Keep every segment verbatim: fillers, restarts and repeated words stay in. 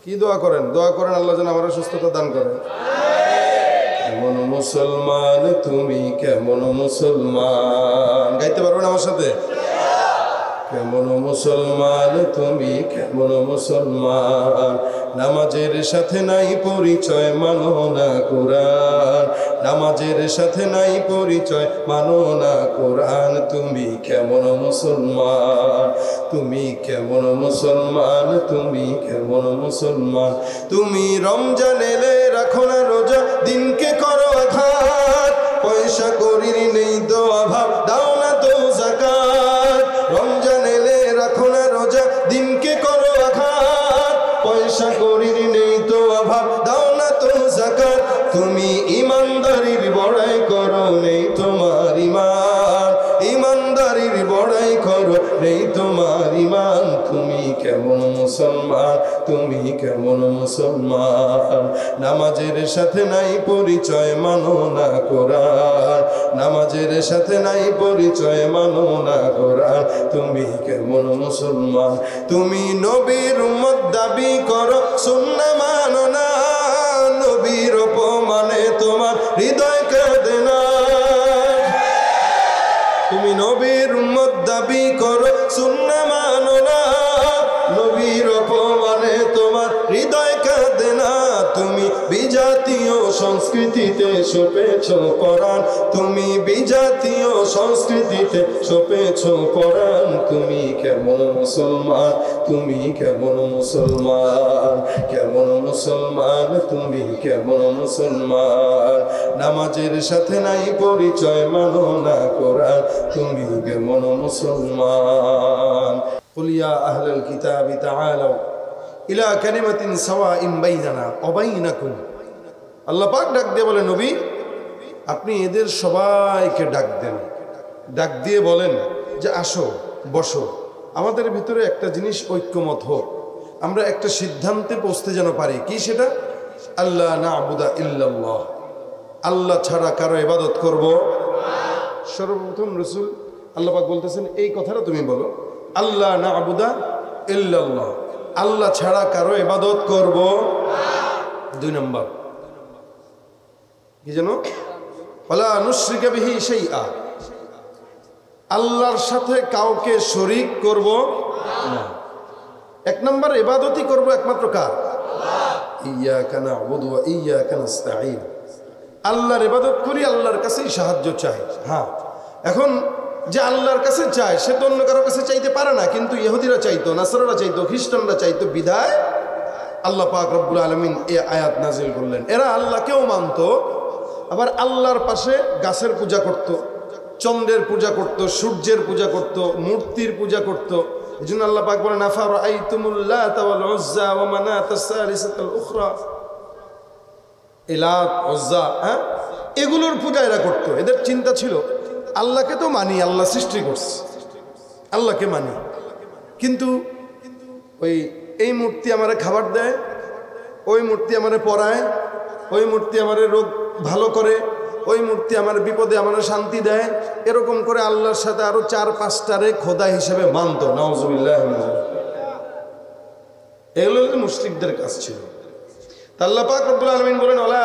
কি দোয়া করেন? দোয়া করেন আল্লাহ যেন আমার সুস্থতা দান করেন। কেমন মুসলমান তুমি, কেমন মুসলমান, গাইতে পারবেন আমার সাথে? কেমন মুসলমান তুমি, কেমন মুসলমান, নামাজের সাথে নাই পরিচয়, মানো না কোরআন। নামাজের সাথে নাই পরিচয়, মানো না কোরআন। তুমি কেমন মুসলমান, তুমি কেমন মুসলমান, তুমি কেমন মুসলমান। তুমি রমজান এলে রাখো না রোজা, দিনকে করো আঘাত, পয়সা করির নেই তো অভাব, দাও না তো যাকাত। রমজান এলে রাখো না রোজা, দিনকে করো আঘাত, পয়সা করির নেই তো অভাব, দাও না তো যাকাত। তুমি ইমানদারির বড়াই করো, নেই তোমার ইমান, ইমানদারির বড়াই করো, নেই তোমার ইমান। তুমি কেমন মুসলমান, তুমি কেমন মুসলমান, নামাজের সাথে নাই পরিচয়, মানো না কোরআন। নামাজের সাথে নাই পরিচয়, মানো না কোরআন। তুমি কেমন মুসলমান, তুমি নবীর উম্মত দাবি করো, সুন্নাহ মানো না, নবীর অপমানে তোমার হৃদয় কাঁদে না। তুমি নবীর উম্মত দাবি করো, সুন্নাহ মানো না, নবীর অপমানে তোমার হৃদয় কাঁদে না। তুমি বিজাতীয় সংস্কৃতিতে সপেছ পরাণ, তুমি বিজাতীয় সংস্কৃতিতে সপেছ পরাণ। তুমি কেমন মুসলমান, তুমি কেমন মুসলমান, কেমন মুসলমান, তুমি কেমন মুসলমান, নামাজের সাথে নাই পরিচয়, মানো না কোরআন। তুমি কেমন মুসলমান। قل يا أهل الكتاب تعالوا إلى كلمة سواء بيننا وبينكم। আল্লাহ পাক ডাক দিয়ে বলে, নবী আপনি এদের সবাইকে ডাক দেন, ডাক দিয়ে বলেন যে আসো, বসো, আমাদের ভিতরে একটা জিনিস ঐক্যমত হোক, আমরা একটা সিদ্ধান্তে পৌঁছতে যেন পারি। কি সেটা? আল্লাহ না'বুদা ইল্লাল্লাহ, আল্লাহ ছাড়া কারো ইবাদত করব। সর্বপ্রথম রাসূল আল্লাহ পাক বলতেছেন এই কথাটা তুমি বলো, আল্লাহ না'বুদা ইল্লাল্লাহ, আল্লাহ ছাড়া কারো ইবাদত করব। দুই নম্বর কি জানো? ওয়ালা নুশরিকা বিহি শাইআ, আল্লাহর সাথে কাউকে শরীক করব না। এক নম্বর ইবাদতই করব একমাত্র কার? ইয়্যাকা না'বুদু ওয়া ইয়্যাকা নাস্তাঈন, আল্লাহর ইবাদত করি, আল্লাহর কাছেই সাহায্য চাই। হ্যাঁ, এখন যে আল্লাহর কাছে চায় সে তো অন্য কারোর কাছে চাইতে পারে না, কিন্তু ইহুদিরা চাইতো, নাসারারা চাইতো, খ্রিস্টানরা চাইতো, বিধায় আল্লাহ পাক রব্বুল আলামিন এই আয়াত নাজিল করলেন। এরা আল্লাহকেও মানতো, আবার আল্লাহর পাশে গাছের পূজা করত, চন্দ্রের পূজা করত, সূর্যের পূজা করত, মূর্তির পূজা করত। এই জন্য আল্লাহ পাক বলেন আফারাআইতুমুল লাতা ওয়াল উজ্জা ওয়া মানাতাস সালিসাতাল উখরা, ইলাত উজ্জা, হ্যাঁ, এগুলোর পূজা এরা করত। এদের চিন্তা ছিল আল্লাহকে তো মানি, আল্লাহ সৃষ্টি করছে, আল্লাহকে মানি, কিন্তু ওই এই মূর্তি আমারে খাবার দেয়, ওই মূর্তি আমারে পড়ায়, ওই মূর্তি আমারে রোগ ভালো করে, ওই মূর্তি আমার বিপদে আমার শান্তি দেয়, এরকম করে আল্লাহর সাথে আরো চার পাঁচটারে খোদা হিসেবে মানত। নাউজুবিল্লাহ। এগুলো মুশরিকদের কাজ ছিল। আল্লাহ পাক রব্বুল আলামিন বলেন ওলা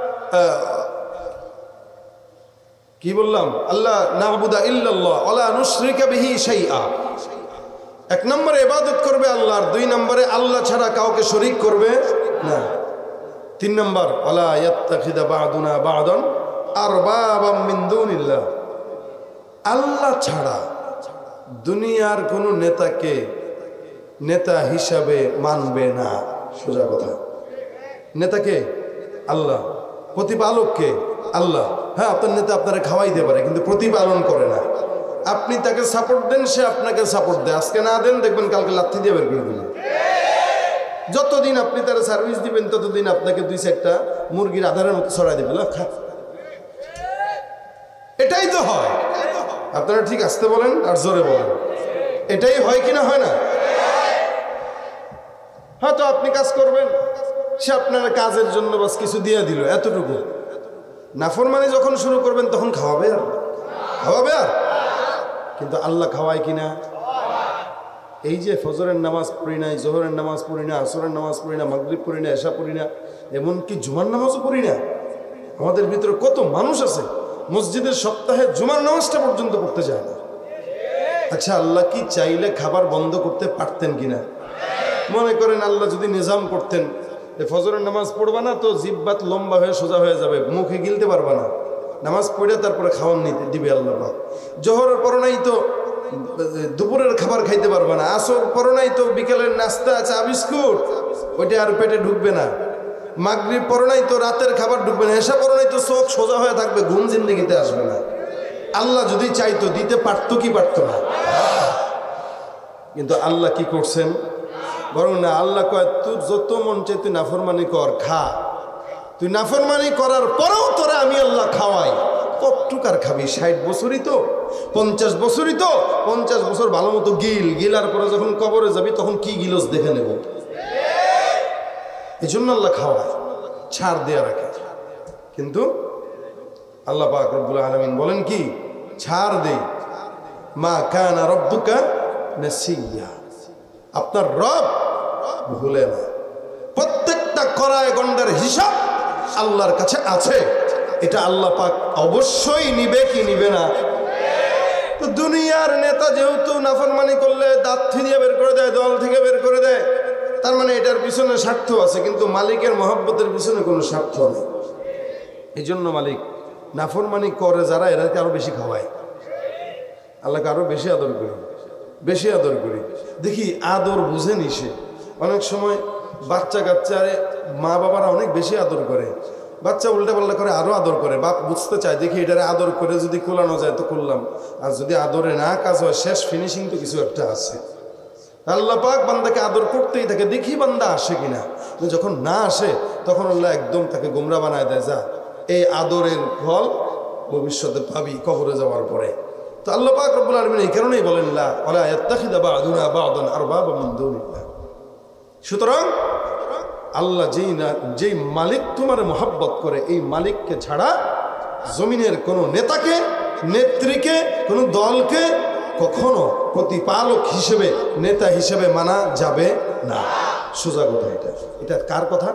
কি বললাম? আল্লাহ না'বুদা ইল্লাল্লাহ ওয়ালা নুশরিকা বিহি শাইআ। এক নম্বরে ইবাদত করবে আল্লাহর, দুই নম্বরে আল্লাহ ছাড়া কাউকে শরীক করবে না, তিন নম্বর ওয়ালা ইয়াত্তাখিদা বা'দুনা বা'দান আরবাবাম মিন দুনিল্লাহ, আল্লাহ ছাড়া দুনিয়ার কোনো নেতাকে নেতা হিসাবে মানবে না। সোজা কথা, নেতাকে আল্লাহ, প্রতিপালককে আল্লাহ। হ্যাঁ, আপনার নেতা আপনারা খাওয়াইতে পারে, কিন্তু প্রতিপালন করে না। আপনি তাকে সাপোর্ট দেন, সে আপনাকে সাপোর্ট দেয়। আজকে না দেন, দেখবেন কালকে লাথি দিয়ে বের করে দিলেন। যতদিন আপনি তারা সার্ভিস দিবেন, ততদিন আপনাকে দুই চারটা মুরগির আধারের মতো ছড়াই দেবে। এটাই তো হয়। আপনারা ঠিক আসতে বলেন আর জোরে বলেন, এটাই হয় কিনা হয় না? হয়তো আপনি কাজ করবেন, সে আপনার কাজের জন্য বাস কিছু দিয়ে দিল, এতটুকু। নাফরমানি যখন শুরু করবেন তখন খাওয়াবে আর খাওয়াবে আর কিন্তু আল্লাহ খাওয়ায় কিনা? এই যে ফজরের নামাজ পড়ি না, জোহরের নামাজ পড়ি না, আসরের নামাজ পড়ি না, মাগরিব পড়ি না, এশা পড়ি না, এমনকি জুমার নামাজও পড়ি না। আমাদের ভিতরে কত মানুষ আছে মসজিদের সপ্তাহে জুমার নামাজটা পর্যন্ত পড়তে যায় না। আচ্ছা, আল্লাহ কি চাইলে খাবার বন্ধ করতে পারতেন কিনা? মনে করেন আল্লাহ যদি নিজাম করতেন ফজরের নামাজ পড়বা না তো জিব্বাত লম্বা হয়ে সোজা হয়ে যাবে, মুখে গিলতে পারবা না, নামাজ পড়ে তারপরে খাওয়ান নিতে দিবে আল্লাহ পাক। জোহরের পর নাই তো দুপুরের খাবার খাইতে পারবে না, আসর পর নাই তো বিকেলের নাস্তা চা বিস্কুট ওইটা আর পেটে ঢুকবে না, মাগরিব পর নাই তো রাতের খাবার ঢুকবে না, এসা পর নাই তো চোখ সোজা হয়ে থাকবে, ঘুম জিন্দেগিতে আসবে না। আল্লাহ যদি চাইতো দিতে পারতো কি পারতো না? কিন্তু আল্লাহ কি করছেন? বরং না, আল্লাহ কয় তুই যত মন চাই তুই নাফরমানি কর, খা। তুই নাফরমানি করার পরেও তোরা আমি আল্লাহ খাওয়াই। কতটুকার খাবি? ষাট বছরই তো, পঞ্চাশ বছরই তো, পঞ্চাশ বছর ভালো মতো গিল, গিলার পরে যখন কবরে যাবি তখন কি গিলস দেখে নেব। এই জন্য আল্লাহ খাওয়ায়, ছাড় দেয়া রাখে। কিন্তু আল্লাহ পাক রব্বুল আলামিন বলেন কি? ছাড় দে, মা কানা রব্বুকা নাসিয়া, আপনার রব ভুলে না। প্রত্যেকটা করায় গন্ডার হিসাব আল্লাহর কাছে আছে, এটা আল্লাহ পাক অবশ্যই নিবে কি নিবে না? তো দুনিয়ার নেতা যেহেতু নাফরমানি করলে দাঁত দিয়ে বের করে দেয়, দল থেকে বের করে দেয়, তার মানে এটার পিছনে স্বার্থ আছে, কিন্তু মালিকের মহব্বতের পিছনে কোনো স্বার্থ নেই। এই জন্য মালিক নাফরমানি করে যারা, এরাকে আরো বেশি খাওয়ায়। আল্লাহকে আরো বেশি আদর করি, বেশি আদর করি। দেখি আদর বুঝে নিছে। অনেক সময় বাচ্চা কাচ্চারে মা বাবারা অনেক বেশি আদর করে, বাচ্চা উল্টা পাল্টা করে আরো আদর করে। বাপ বুঝতে চায়, দেখি এটারে আদর করে যদি কোলানো যায় তো করলাম, আর যদি আদরে না কাজ হয় শেষ ফিনিশিং তো কিছু একটা আছে। আল্লাহ পাক বান্দাকে আদর করতেই থাকে, দেখি বান্দা আসে কিনা। যখন না আসে তখন আল্লাহ একদম তাকে গোমরা বানায় দেয়, যা এই আদরের ফল ভবিষ্যতে পাবি কবরে যাওয়ার পরে। তো আল্লাহ পাক রব্বুল আলামিন এই কারণেই বলেন লা ওয়ালা ইয়াত্তাখিযা বা'দুনা বা'দান আরবাবা মিন দুনিল্লাহ। সুতরাং আল্লাহ যেই না যেই মালিক তোমার মহব্বত করে, এই মালিককে ছাড়া জমিনের কোনো নেতাকে, নেত্রীকে, কোনো দলকে কখনো প্রতিপালক হিসেবে, নেতা হিসেবে মানা যাবে না। সোজা কথা এটা। এটা কার কথা?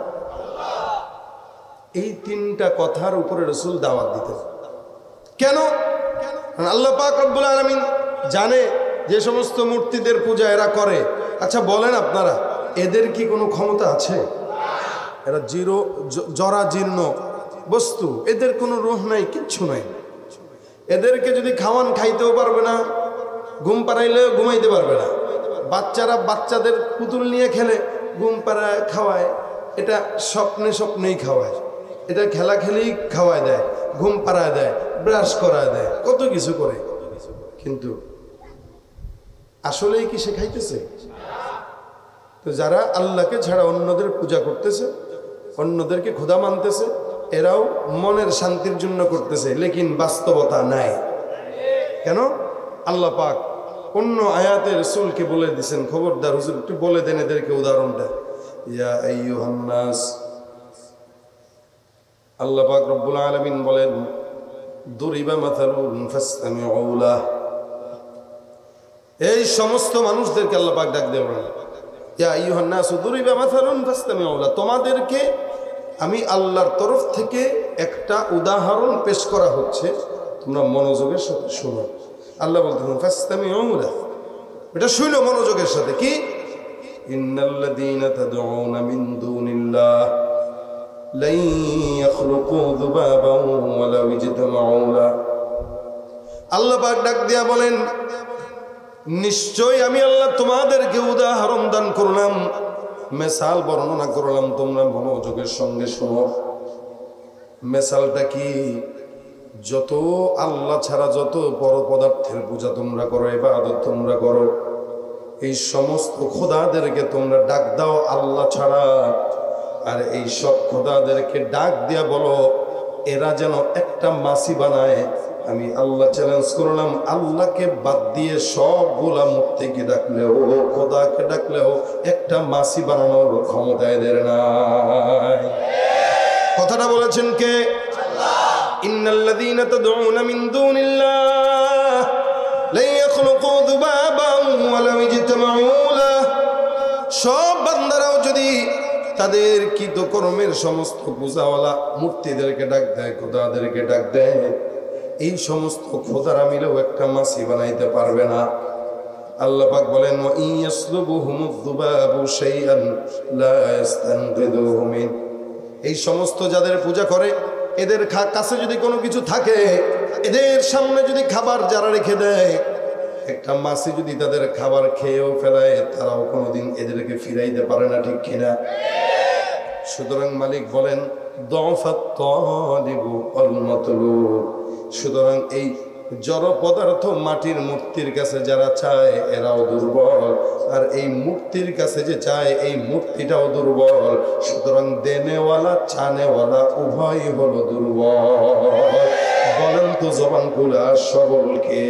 এই তিনটা কথার উপরে রাসূল দাওয়াত দিতেন। কেন? আল্লাহ পাক রব্বুল আলামিন জানে যে সমস্ত মূর্তিদের পূজা এরা করে। আচ্ছা বলেন আপনারা, এদের কি কোনো ক্ষমতা আছে? এরা জিরো, জরা জীর্ণ বস্তু, এদের কোনো রূহ নাই, কিচ্ছু নাই। এদেরকে যদি খাওয়ান খাইতেও পারবে না, ঘুম পাড়াইলেও ঘুমাইতে পারবে না। বাচ্চারা বাচ্চাদের পুতুল নিয়ে খেলে, ঘুম পাড়ায় খাওয়ায়, এটা স্বপ্নে স্বপ্নেই খাওয়ায়, এটা খেলা খেলেই খাওয়ায় দেয়, ঘুম পাড়ায় দেয়, ব্রাশ করায় দেয়, কত কিছু করে। কিন্তু আসলেই কি সে খাইতেছে? তো যারা আল্লাহকে ছাড়া অন্যদের পূজা করতেছে, অন্যদেরকে খোদা মানতেছে, এরাও মনের শান্তির জন্য করতেছে, লেকিন বাস্তবতা নাই। কেন? আল্লাহ পাক অন্য আয়াতে রাসূলকে বলে দিয়েছেন, খবরদার হুজুর একটু বলে দেন এদেরকে উদাহরণটা। ইয়া আইয়ুহান নাস, আল্লাহ পাক রব্বুল আলামিন বলেন দুরিবা মাসালুন ফাসতামিউ লাহ। এই সমস্ত মানুষদেরকে আল্লাহ পাক ডাক দেন, ইয়া আইয়ুহান নাস দুরিবা মাসালুন ফাসতামিউ লাহ, তোমাদেরকে আমি আল্লাহর তরফ থেকে একটা উদাহরণ পেশ করা হচ্ছে, তোমরা মনোযোগের সাথে শোনো। আল্লাহ বলতেছেন ফাসতামিউ লাহ, এটা শুনো মনোযোগের সাথে। কি? ইন্নাল্লাযীনা তাদউনা মিন দুনিল্লাহ লা ইয়াখলুকু যুবাবান ওয়ালাউ ইজতামাউ লাহ। আল্লাহ পাক ডাক দিয়া বলেন, নিশ্চয় আমি আল্লাহ তোমাদেরকে উদাহরণ দান করলাম, মেসাল বর্ণনা করলাম, তোমরা মনোযোগের সঙ্গে শোনো। মেসালটা কি? যত আল্লাহ ছাড়া যত বড় পদার্থের পূজা তোমরা করো, ইবাদত তোমরা করো, এই সমস্ত খোদাদেরকে তোমরা ডাক দাও আল্লাহ ছাড়া, আর এই সব খোদাদেরকে ডাক দিয়া বলো এরা যেন একটা মাসি বানায়। আমি আল্লাহ চ্যালেঞ্জ করলাম, আল্লাহকে বাদ দিয়ে সবগুলা মূর্তিকে ডাকলেও, খোদাকে ডাকলেও একটা মাসি বানানোর ক্ষমতা এদের নাই। কথাটা বলেছেন কে? আল্লাহ। ইন্নাল্লাযীনা তাদউনা মিন দুনিল্লাহ লা ইয়াখলুকু যুবাবান ওয়া লাম ইজতামাউ লাহু, সব বান্দারাও যদি তাদের কৃতকর্মের সমস্ত পূজাওয়ালা মূর্তিদেরকে ডাক দেয়, খোদাদেরকে ডাক দেয়, এই সমস্ত খোদারা মিলেও একটা মাছি বানাইতে পারবে না। আল্লাহ পাক বলেন ওয়া ইয়াসলুবুহুমুয যুবাবু শাইআন লা ইস্তানকিদুহু মিন, এই সমস্ত যাদের পূজা করে এদের কাছে যদি কোনো কিছু থাকে, এদের সামনে যদি খাবার যারা রেখে দেয়, একটা মাছি যদি তাদের খাবার খেয়েও ফেলায়, তারাও কোনোদিন এদেরকে ফিরাইতে পারে না, ঠিক কিনা? সুতরাং মালিক বলেন দফাত তালিবু ওয়াল মাতলুব, সুতরাং এই জড় পদার্থ মাটির মূর্তির কাছে যারা চায় এরাও দুর্বল, আর এই মূর্তির কাছে যে চায় এই মূর্তিটাও দুর্বল। সুতরাং দেনেওয়ালা চানেওয়ালা উভয় হলো দুর্বল। বলেন তো জবান খুলে সবলকে।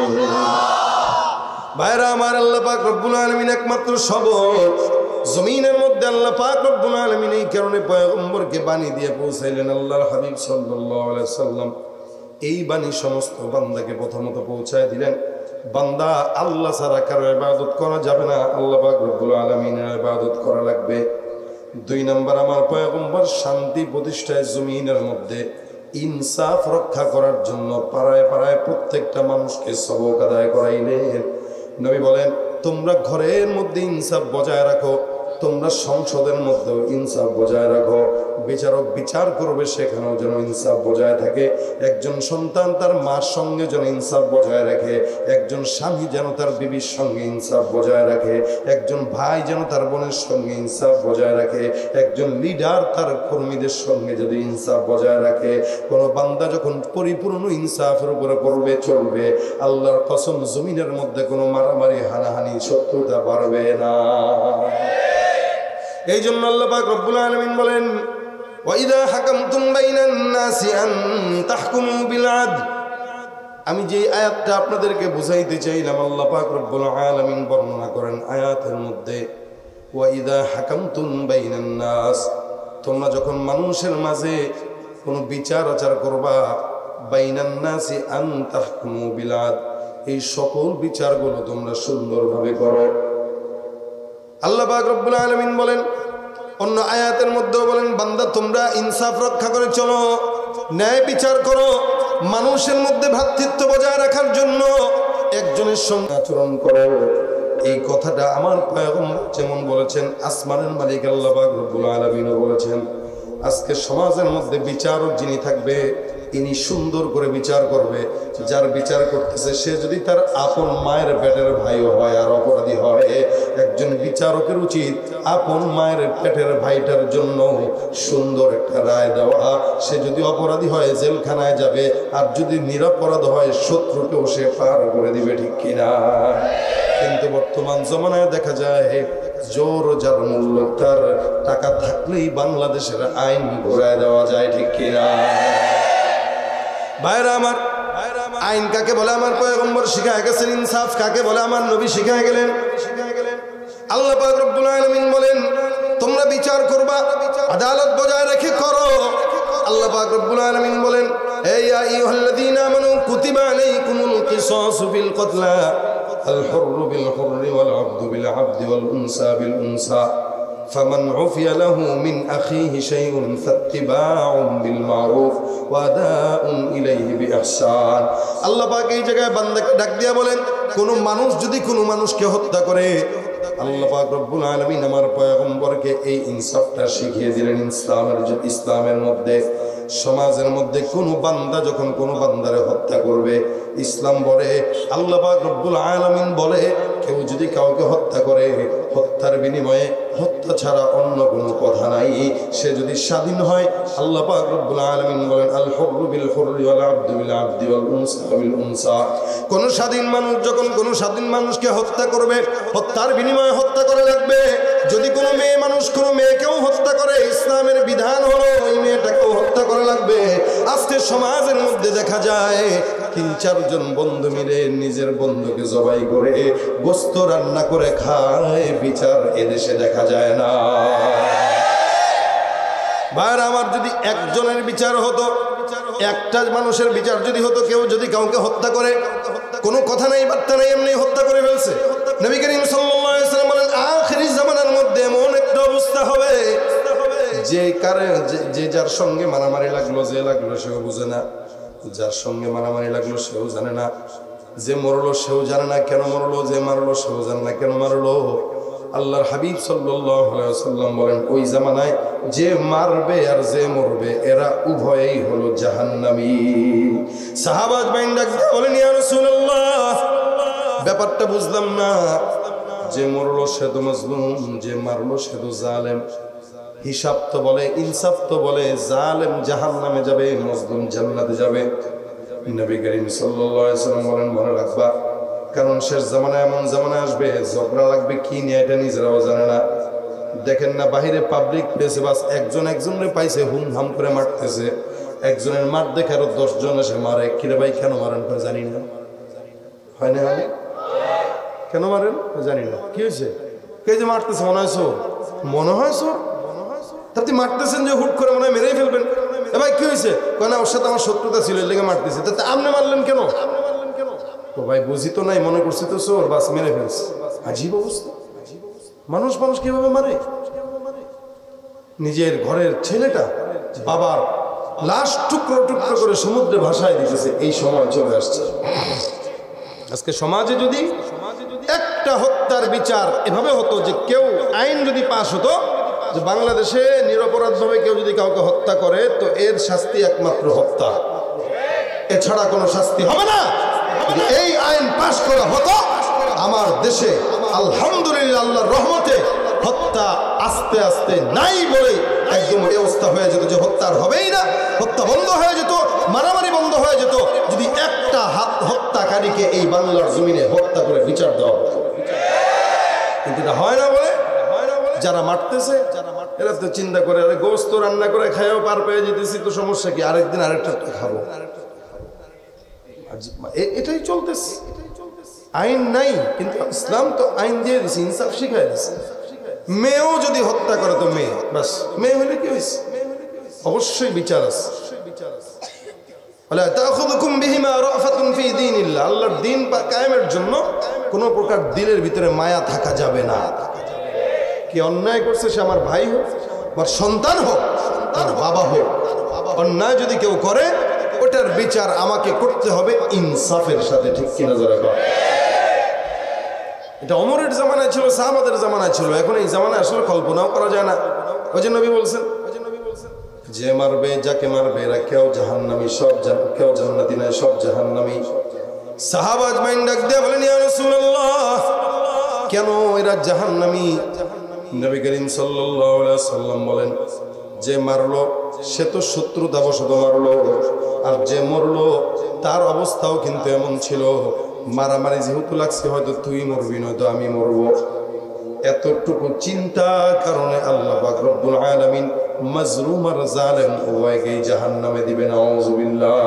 ভাইরা আমার, আল্লাহ পাক রব্বুল আলামিন একমাত্র সবল। জমিনের মধ্যে আল্লাহ পাক রব্বুল আলামিন এই কারণে পয়গম্বরকে বাণী দিয়ে পৌঁছাইলেন। আল্লাহর হাবিব সাল্লাল্লাহু আলাইহি সাল্লাম এই বাণী সমস্ত বান্দাকে প্রথমত পৌঁছায় দিলেন, বান্দা আল্লাহ ছাড়া কারো ইবাদত করা যাবে না, আল্লাহ পাক রব্বুল আলামিনের ইবাদত করা লাগবে। দুই নাম্বার, আমার পয়গম্বর শান্তি প্রতিষ্ঠায় জমিনের মধ্যে ইনসাফ রক্ষা করার জন্য পাড়ায় পাড়ায় প্রত্যেকটা মানুষকে সবক আদায় করাইলেন। নবী বলেন তোমরা ঘরের মধ্যে ইনসাফ বজায় রাখো, তোমরা সংসদের মধ্যেও ইনসাফ বজায় রাখো, বিচারক বিচার করবে সেখানেও যেন ইনসাফ বজায় থাকে, একজন সন্তান তার মার সঙ্গে যেন ইনসাফ বজায় রাখে, একজন স্বামী যেন তার বিবির সঙ্গে ইনসাফ বজায় রাখে, একজন ভাই যেন তার বোনের সঙ্গে ইনসাফ বজায় রাখে, একজন লিডার তার কর্মীদের সঙ্গে যদি ইনসাফ বজায় রাখে। কোনো বান্দা যখন পরিপূর্ণ ইনসাফের উপরে করবে চলবে, আল্লাহর কসম জমিনের মধ্যে কোনো মারামারি হানাহানি শত্রুতা বাড়বে না। এই জন্য আল্লাহ পাক রব্বুল আলামিন বলেন ওয়াইদা হাকামতুম বাইনান নাসি আন তাহকুমু বিল আদল। আমি যে আয়াতটা আপনাদেরকে বুঝাইতে চাইলাম, আল্লাহ পাক রব্বুল আলামিন বর্ণনা করেন আয়াতের মধ্যে ওয়াইদা হাকামতুম বাইনান নাস, তোমরা যখন মানুষের মাঝে কোনো বিচার আচার করবা, বাইনান নাসি আন তাহকুমু বিল আদল, এই সকল বিচারগুলো তোমরা সুন্দরভাবে করো। আল্লাহ পাক রব্বুল আলামিন বলেন অন্য আয়াতের মধ্যেও বলেন বান্দা তোমরা ইনসাফ রক্ষা করে চলো, ন্যায় বিচার করো, মানুষের মধ্যে ভ্রাতৃত্ব বজায় রাখার জন্য একজনের সঙ্গে আচরণ করো। এই কথাটা আমার পয়গম্বর যেমন বলেছেন, আসমানের মালিক আল্লাহ পাক রব্বুল আলামিনও বলেছেন। আজকে সমাজের মধ্যে বিচারক যিনি থাকবে তিনি সুন্দর করে বিচার করবে। যার বিচার করতেছে সে যদি তার আপন মায়ের পেটের ভাইও হয় আর অপরাধী হয়, একজন বিচারকের উচিত আপন মায়ের পেটের ভাইটার জন্য সুন্দর একটা রায় দেওয়া। সে যদি অপরাধী হয় জেলখানায় যাবে, আর যদি নিরপরাধ হয় শত্রুকেও সে পার করে দিবে, ঠিক কিনা? কিন্তু বর্তমান জমানায় দেখা যায় জোর যার মূল্য তার, টাকা থাকলেই বাংলাদেশের আইন ঘোরায় দেওয়া যায়, ঠিক কিনা? ভাইরা আমার, আইন কাকে বলে আমার পয়গম্বর শিখায় গেছেন, ইনসাফ কাকে বলে আমার নবী শিখায় গেলেন। আল্লাহ পাক রব্বুল আলামিন বলেন তোমরা বিচার করবা, আদালত বজায় রেখে করো। আল্লাহ পাক রব্বুল আলামিন বলেন হে ইয়া আইয়ুহাল্লাযীনা আমানু কুতিবা আলাইকুমুল কিসাসু ফিল কতলা আল হুররু বিল হুররি ওয়াল আবদু বিল আবদি ওয়াল উনসা বিল উনসা ফামান উফিয়া লাহু মিন আখিহি শাইউন ফাত্তিবাউন বিল মারুফ ওয়া আদাউন ইলাইহি বিইহসান। আল্লাহ পাক এই জায়গায় বান্দাকে ডাক দিয়া বলেন কোন মানুষ যদি কোনো মানুষকে হত্যা করে, আল্লাহ পাক রব্বুল আলামিন আমার পয়গম্বরকে এই ইনসাফটা শিখিয়ে দিলেন। ইসলামের ইসলামের মধ্যে সমাজের মধ্যে কোনো বান্দা যখন কোনো বান্দারে হত্যা করবে, ইসলাম বলে, আল্লাহ পাক রব্বুল আলামিন বলে, কেউ যদি কাউকে হত্যা করে হত্যার বিনিময়ে হত্যা ছাড়া অন্য কোনো কথা নাই। সে যদি স্বাধীন হয়, আল্লাহ পাক রব্বুল আলামিন বলেন আল হুররু বিল হুররি ওয়াল আবদু বিল আবদি ওয়াল উনসা বিল উনসা। কোন স্বাধীন মানুষ যখন কোনো স্বাধীন মানুষকে হত্যা করবে, হত্যার বিনিময়ে হত্যা করা লাগবে। যদি কোনো মেয়ে মানুষ কোনো মেয়েকেও হত্যা করে, ইসলামের বিধান হলো ওই মেয়েটাকেও হত্যা করা লাগবে। আজকে সমাজের মধ্যে দেখা যায় তিন চারজন বন্ধু মিলে নিজের বন্ধুকে জবাই করে গোশত রান্না করে খায়, বিচার এদেশে দেখা যায় না। ভাইরা আমার, যদি একজনের বিচার হতো, একটা মানুষের বিচার যদি হতো, কেউ যদি কাউকে হত্যা করে, কোনো কথা নাই বার্তা নাই, এমনি হত্যা করে ফেলছে। নবী করিম সাল্লাল্লাহু আলাইহি ওয়াসাল্লাম বলেন আখিরি জামানার মধ্যে এমন একটা অবস্থা হবে যে কারে যে যার সঙ্গে মারামারি লাগলো, যে লাগলো সেও বুঝে না, যার সঙ্গে মারামারি লাগলো সেও জানে না, যে মরলো সেও জানে না কেন মরলো, যে মারলো সেও জানে না কেন মারলো। আল্লাহর হাবিব সাল্লাল্লাহু আলাইহি ওয়াসাল্লাম বলেন ওই জামানায় যে মারবে আর যে মরবে এরা উভয়েই হলো জাহান্নামী। সাহাবাজ বাইন ডাক বলেন ইয়া রাসূলুল্লাহ, ব্যাপারটা বুঝলাম না, যে মরলো সে তো মাজলুম, যে মারলো সে তো জালেম। হিসাব তো বলে, ইনসাফ তো বলে জালেম জাহান্নামে যাবে, মাজলুম জান্নাতে যাবে। নবী করিম সাল্লাল্লাহু আলাইহি ওয়াসাল্লাম বলেন মনে রাখবা, কারণ শেষ জামানায় এমন জামানা আসবে ঝগড়া লাগবে কি নিয়ে এটা নিজেরাও জানে না। দেখেন না বাহিরে পাবলিক প্লেসে বাস একজন একজনের পাইছে হুম হাম করে মারতেছে, একজনের মার দেখে আরো দশজন এসে মারে। কিরে ভাই কেন মারেন জানি না, হয় না আমি কেন মারেন জানি না, কি হয়েছে কে যে মারতেছে মনে হয় চোর, মনে হয় চোর, আপনি মারতেছেন যে হুট করে মনে হয় মেরেই ফেলবেন। এ ভাই কি হয়েছে, কেন ওর সাথে আমার শত্রুতা ছিল এর লেগে মারতেছে, তাতে আপনি মারলেন কেন? তো ভাই বুঝি তো নাই, মনে করছি তো চোর, বাস মেরে ফেলছে। আজীব অবস্থা, মানুষ মানুষ কিভাবে মারে। নিজের ঘরের ছেলেটা বাবার লাশ টুকরো টুকরো করে সমুদ্রে ভাসায় দিতেছে, এই সময় চলে আসছে। আজকে সমাজে যদি একটা হত্যার বিচার এভাবে হতো যে কেউ আইন যদি পাশ হতো যে বাংলাদেশে নিরপরাধভাবে কেউ যদি কাউকে হত্যা করে তো এর শাস্তি একমাত্র হত্যা, এছাড়া কোনো শাস্তি হবে না, এই আইন পাশ করা হতো আমার দেশে আলহামদুলিল্লাহ আল্লাহর রহমতে হত্যা আস্তে আস্তে নাই বলে একদম ব্যবস্থা হয়ে যেত যে হত্যার হবেই না, হত্যা বন্ধ হয়ে যেত, মারামারি বন্ধ হয়ে যেত যদি একটা হাত হত্যাকারীকে এই বাংলার জমিনে হত্যা করে বিচার দেওয়া হতো। কিন্তু এটা হয় না বলে যারা মারতেছে এরা তো চিন্তা করে আরে গোস্ত রান্না করে খাইও পার পেয়ে যেতেছি তো সমস্যা কি, আরেকদিন আরেকটা খাবো, এটাই চলতেছে। আইন নাই কিন্তু ইসলাম তো আইন দিয়ে দিছে, ইনসাফ শিখাই দিছে। মেয়েও যদি হত্যা করে তো মেয়ে, বাস মেয়ে হলে কি হয়েছে, অবশ্যই বিচার আছে। আল্লাহর দিন কায়েমের জন্য কোন প্রকার দিলের ভিতরে মায়া থাকা যাবে না। কি অন্যায় করছে সে আমার ভাই হোক, আমার সন্তান হোক, আমার বাবা হোক, অন্যায় যদি কেউ করে ওটার বিচার আমাকে করতে হবে ইনসাফের সাথে, ঠিক কিনা যারা কর। এটা ওমরের জামানায় ছিল, সাহাবাদের জামানায় ছিল, এখন এই জামানায় আসলে কল্পনাও করা যায় না। ওই যে নবী বলছেন যে মারবে যাকে মারবে এরা কেউ জাহান্নামী, সব কেউ জান্নাতি নয়, সব জাহান্নামী। সাহাবা আজমাইন ডাক দিয়ে বলেন ইয়া রাসূলুল্লাহ কেন এরা জাহান্নামী? নবী করিম সাল্লাল্লাহু আলাইহি সাল্লাম বলেন যে মারলো সে তো শত্রুতাবশত মারলো, আর যে মরলো তার অবস্থাও কিন্তু এমন ছিল মারামারি যেহেতু লাগছে হয়তো তুই মরবি নয়তো আমি মরবো। এতটুকু চিন্তা কারণে আল্লাহ পাক রব্বুল আলামিন মাজলুম আর জালেম উভয়কেই জাহান্নামে দিবেন, আউযুবিল্লাহ।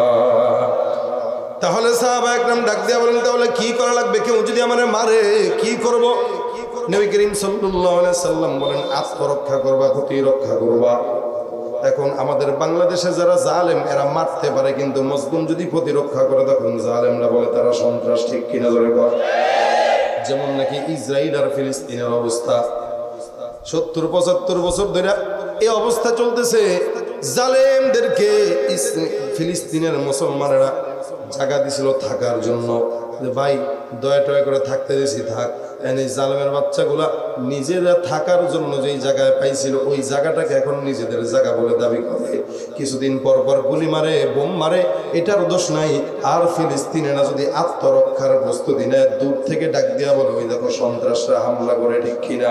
তাহলে সাহাবা একরাম ডাক দিয়া বলেন তাহলে কি করা লাগবে, কেউ যদি আমারে মারে কি করব? নবী করিম সাল্লাল্লাহু আলাইহি সাল্লাম বলেন আত্মরক্ষা করবা, ক্ষতি রক্ষা করবা। এখন আমাদের বাংলাদেশে যারা জালেম এরা মারতে পারে, কিন্তু মজলুম যদি প্রতিরক্ষা করে তখন জালেমরা বলে তারা সন্ত্রাস, ঠিক কিনা জোরে কর। যেমন নাকি ইসরায়েল আর ফিলিস্তিনের অবস্থা, সত্তর পঁচাত্তর বছর ধরে এই অবস্থা চলতেছে। জালেমদেরকে ফিলিস্তিনের মুসলমানেরা জায়গা দিছিল থাকার জন্য, যে ভাই দয়া টয়া করে থাকতে দিয়েছি থাক। এই জালেমের বাচ্চাগুলা নিজেরা থাকার জন্য যেই জায়গায় পাইছিল ওই জায়গাটাকে এখন নিজেদের জায়গা বলে দাবি করে। কিছুদিন পর পর গুলি মারে, বোম মারে, এটার দোষ নাই। আর ফিলিস্তিনিরা যদি আত্মরক্ষার প্রস্তুতি নেয় দূর থেকে ডাক দিয়া বলে ওই দেখো সন্ত্রাসরা হামলা করে, ঠিক কিনা?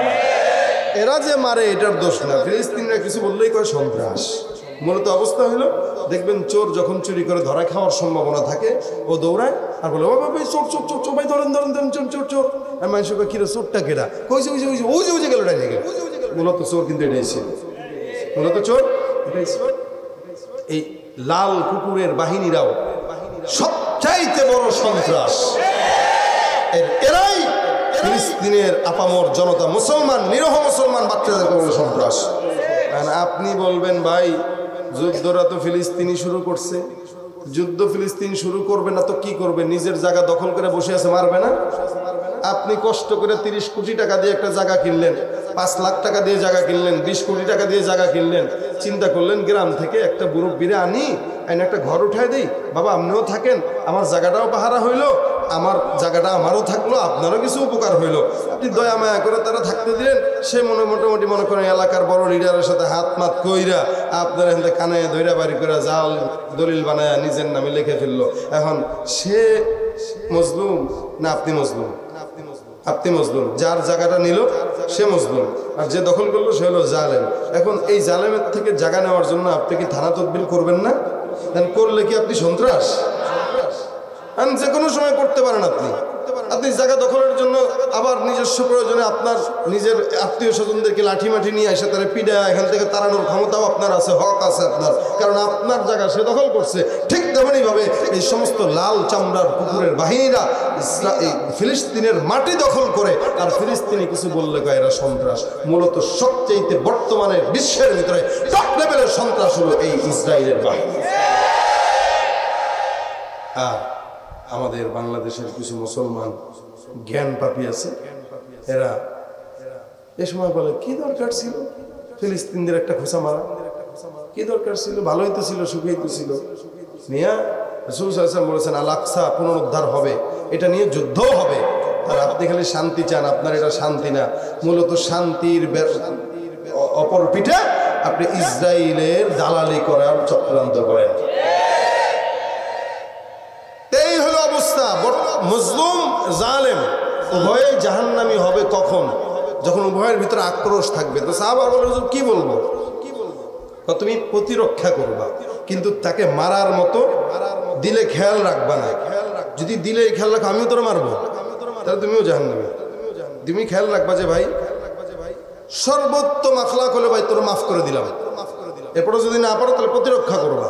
এরা যে মারে এটার দোষ না, ফিলিস্তিনিরা কিছু বললেই কয় সন্ত্রাস। মূলত অবস্থা হলো দেখবেন চোর যখন চুরি করে ধরা খাওয়ার সম্ভাবনা থাকে ও দৌড়ায় আর বলে ও ভাই চোর চোর চোর চোর ভাই ধরেন ধরেন ধরেন চোর চোর চোর। আর মানুষকে কিরে চোরটা কেটা কইছে ওই যে ওই যে ওই যে ওই যে গেল ডাইনে গেল। মূলত চোর কিন্তু এটাই ছিল, মূলত চোর এটাই ছিল। এই লাল কুকুরের বাহিনীরাও সবচাইতে বড় সন্ত্রাস। এরাই ফিলিস্তিনের আপামর জনতা, মুসলমান, নিরহ মুসলমান বাচ্চাদেরকে বলে সন্ত্রাস। আপনি বলবেন ভাই যুদ্ধরা তো ফিলিস্তিনি শুরু করছে, যুদ্ধ ফিলিস্তিন শুরু করবে না তো কি করবে? নিজের জায়গা দখল করে বসে আছে, মারবে না? আপনি কষ্ট করে তিরিশ কোটি টাকা দিয়ে একটা জায়গা কিনলেন, পাঁচ লাখ টাকা দিয়ে জায়গা কিনলেন, বিশ কোটি টাকা দিয়ে জায়গা কিনলেন, চিন্তা করলেন গ্রাম থেকে একটা মুরব্বিরে আনি, আইন একটা ঘর উঠায় দিই, বাবা আপনিও থাকেন, আমার জায়গাটাও পাহারা হইলো, আমার জায়গাটা আমারও থাকলো, আপনারও কিছু উপকার হইলো। আপনি দয়া মায়া করে তারা থাকতে দিলেন। সে মনে মোটামুটি মনে করেন এলাকার বড় লিডারের সাথে হাত মাত কইরা আপনার এখানে কানে ধৈরা বাড়ি করে জাল দলিল বানায় নিজের নামে লিখে ফেললো। এখন সে মজলুম না আপনি মজলুম? আপনি মজলুম। যার জায়গাটা নিল সে মজলুম, আর যে দখল করলো সে হলো জালেম। এখন এই জালেমের থেকে জায়গা নেওয়ার জন্য আপনি কি থানা তদবির করবেন না? করলে কি আপনি সন্ত্রাস? যে কোনো সময় করতে পারেন আপনি আপনি জায়গা দখলের জন্য আবার নিজস্ব প্রয়োজনে আপনার নিজের আত্মীয় স্বজনদেরকে লাঠি মাঠি নিয়ে এসে তারা পিডা এখান থেকে তাড়ানোর ক্ষমতাও আপনার আছে, হক আছে আপনার, কারণ আপনার জায়গা সে দখল করছে। ঠিক তেমনই ভাবে এই সমস্ত লাল চামড়ার কুকুরের বাহিনীরা ফিলিস্তিনের মাটি দখল করে, আর ফিলিস্তিনি কিছু বললে কয় এরা সন্ত্রাস। মূলত সবচেয়ে বর্তমানে বিশ্বের ভিতরে টপ লেভেলের সন্ত্রাস হলো এই ইসরায়েলের বাহিনী। আর আমাদের বাংলাদেশের কিছু মুসলমান জ্ঞান পাপী আছে, এরা এ সময় বলে কি দরকার ছিল ফিলিস্তিনদের একটা খোঁচা মারা, কি দরকার ছিল, ভালোই তো ছিল, সুখেই তো ছিল। মিয়া রাসূল সাল্লাল্লাহু আলাইহি ওয়াসাল্লাম বলেছেন আল আকসা পুনরুদ্ধার হবে, এটা নিয়ে যুদ্ধও হবে। আর আপনি খালি শান্তি চান, আপনার এটা শান্তি না, মূলত শান্তির অপর পিঠে আপনি ইসরায়েলের দালালি করার চক্রান্ত করেন। এই হলো অবস্থা। মুসলিম জালেম উভয়ে জাহান্নামী হবে কখন? যখন উভয়ের ভিতরে আক্রোশ থাকবে। তো সাহাবা বলে কি বলবো, তুমি প্রতিরক্ষা করবা, কিন্তু তাকে মারার মতো দিলে খেয়াল রাখবা না। যদি দিলে খেয়াল রাখো আমিও তোর মারবো, তাহলে তুমিও জাহান্নামী। তুমি খেয়াল রাখবা যে ভাই সর্বোত্তম আখলাক হলে ভাই তোর মাফ করে দিলাম, এরপরে যদি না পারো তাহলে প্রতিরক্ষা করবা।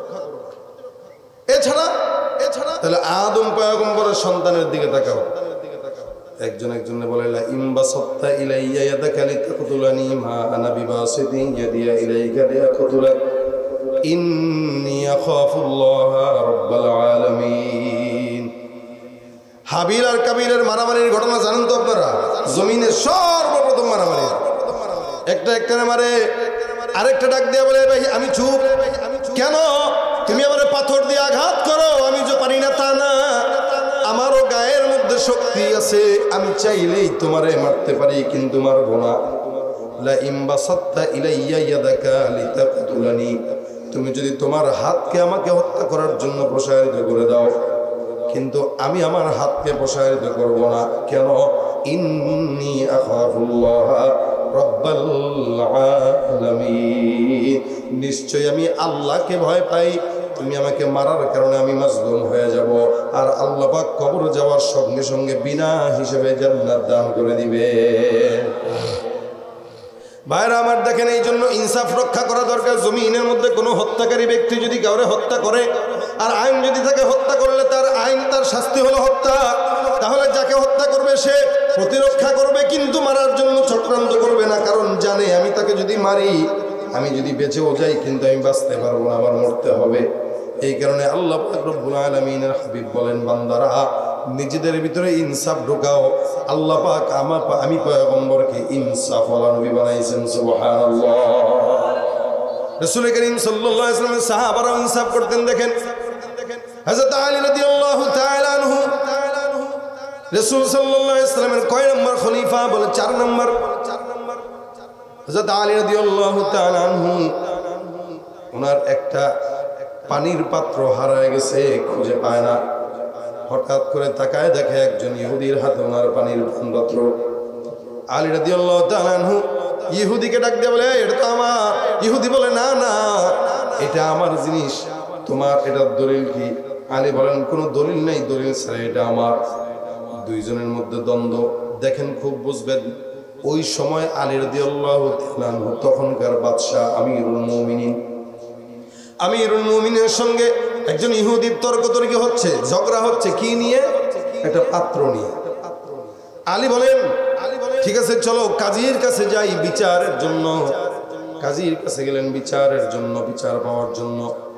এছাড়া এছাড়া তাহলে আদম পয়গম্বরের সন্তানের দিকে তাকাও, একজন একজনে বলে লা ইমবাসাত্তা ইলাইয়া ইয়াদাকা লিতাকতুলানি মা আনা বিবাসিতিন ইয়াদিয়া ইলাইকা লিয়াকতুলাক ইন্নী আখাফুল্লাহা রাব্বাল আলামিন। হাবিল আর কাবিলের মারামারির ঘটনা জানেন তো আপনারা? জমিনে সর্বপ্রথম মারামারি, একটা একটানে মারে, আরেকটা ডাক দিয়া বলে ভাই আমি চুপ, কেন তুমি আমার পাথর দিয়ে আঘাত করো, আমি যে পারি না তা না, আমারও গায়ের মধ্যে শক্তি আছে, আমি চাইলেই তোমারে মারতে পারি কিন্তু মারবো না। লা ইমবাসাত্তা ইলাইয়া ইয়াদাকা লিতাকতুলানি, তুমি যদি তোমার হাতকে আমাকে হত্যা করার জন্য প্রসারিত করে দাও, কিন্তু আমি আমার হাতকে প্রসারিত করব না। কেন? ইন্নী আখাফুল্লাহ রাব্বাল আলামিন, নিশ্চয় আমি আল্লাহকে ভয় পাই, তুমি আমাকে মারার কারণে আমি মাজলুম হয়ে যাব, আর আল্লাহ পাক কবর যাওয়ার সঙ্গে সঙ্গে বিনা হিসেবে জান্নাত দান করে দিবে। ভাইরা আমার দেখেন, এই জন্য ইনসাফ রক্ষা করা দরকার। জমিনের মধ্যে কোনো হত্যাকারী ব্যক্তি যদি কাউরে হত্যা করে, আর আইন যদি তাকে হত্যা করলে তার আইন তার শাস্তি হলো হত্যা, তাহলে যাকে হত্যা করবে সে প্রতিরক্ষা করবে, কিন্তু মারার জন্য চক্রান্ত করবে না, কারণ জানে আমি তাকে যদি মারি, আমি যদি বেঁচেও যাই কিন্তু আমি বাঁচতে পারবো না, আমার মরতে হবে। এই কারণে আল্লাহ পাক রব্বুল আলামিনের হাবিব বলেন, বান্দারা নিজেদের ভিতরে ইনসাফ ঢোকাও। আল্লাহ পাক আমার আমি পয়গম্বরকে ইনসাফওয়ালা নবী বানাইছেন, সুবহানাল্লাহ। রাসূল করিম সাল্লাল্লাহু আলাইহি ওয়াসাল্লাম সাহাবারা ইনসাফ করতেন। দেখেন হযরত আলী রাদিয়াল্লাহু তাআলা আনহু রাসূল সাল্লাল্লাহু আলাইহি ওয়াসাল্লামের কয় নম্বর খলিফা? বলে চার নম্বর। হযরত আলী রাদিয়াল্লাহু তাআলা আনহু ওনার একটা পানির পাত্র হারায় গেছে, খুঁজে পায় না। হঠাৎ করে তাকায় দেখে একজন ইহুদির হাতে ওনার পানির পাত্র। আলী রাদিয়াল্লাহু তাআলা আনহু ইহুদিকে ডাক দিয়ে বলে, এটা তো আমার। ইহুদি বলে, না না, এটা আমার জিনিস, তোমার এটার দলিল কি? আলী বলেন, কোনো দলিল নেই, দলিল ছাড়া এটা আমার। দুইজনের মধ্যে দ্বন্দ্ব। দেখেন খুব বুঝবেন, ওই সময় আলী রাদিয়াল্লাহু তাআলা আনহু তখনকার বাদশাহ আমিরুল মুমিনিন। আমিরুল মুমিনের সঙ্গে একজন ইহুদির তর্কতর্কি হচ্ছে, ঝগড়া হচ্ছে, কি নিয়ে? একটা পাত্র নিয়ে। আলী বলেন, ঠিক আছে চলো কাজীর কাছে যাই বিচারের জন্য। কাজীর কাছে গেলেন বিচারের জন্য, বিচার পাওয়ার জন্য।